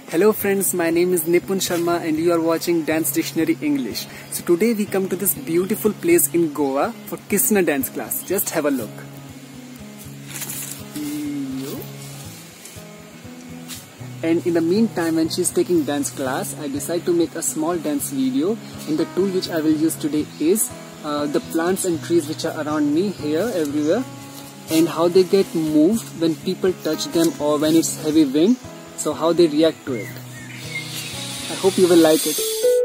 Hello friends, my name is Nipun Sharma and you are watching Dance Dictionary English. So today we come to this beautiful place in Goa for Kisna dance class. Just have a look. And in the meantime, when she's taking dance class, I decide to make a small dance video, and the tool which I will use today is the plants and trees which are around me here everywhere, and how they get moved when people touch them or when it's heavy wind. So how they react to it. I hope you will like it.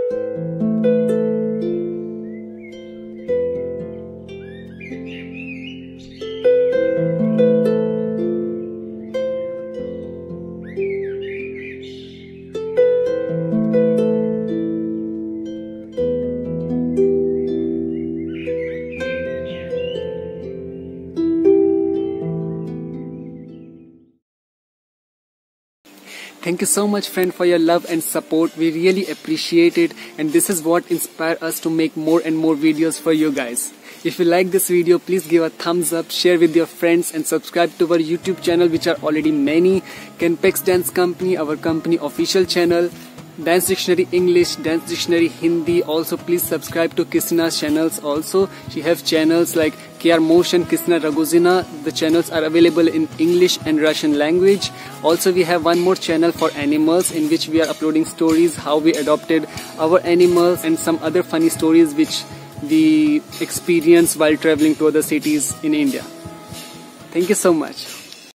Thank you so much friend for your love and support. We really appreciate it, and this is what inspires us to make more and more videos for you guys. If you like this video, please give a thumbs up, share with your friends and subscribe to our YouTube channel, which are already many. Kenpex Dance Company, our company official channel, Dance Dictionary English, Dance Dictionary Hindi. Also please subscribe to Kisna's channels also. She have channels like KR Motion, Kisna Raguzina. The channels are available in English and Russian language. Also we have one more channel for animals, in which we are uploading stories, how we adopted our animals and some other funny stories which we experienced while traveling to other cities in India. Thank you so much.